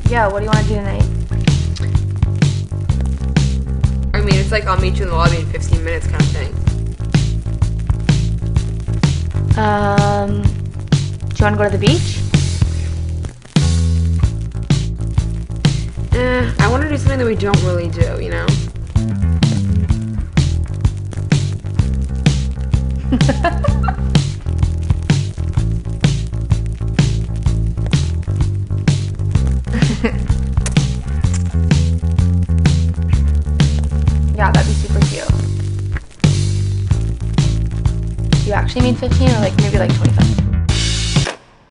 Yeah, what do you want to do tonight? I mean, it's like I'll meet you in the lobby in 15 minutes kind of thing. Do you want to go to the beach? I want to do something that we don't really do, you know? Yeah, that'd be super cute. Do you actually mean 15 or like maybe like 25?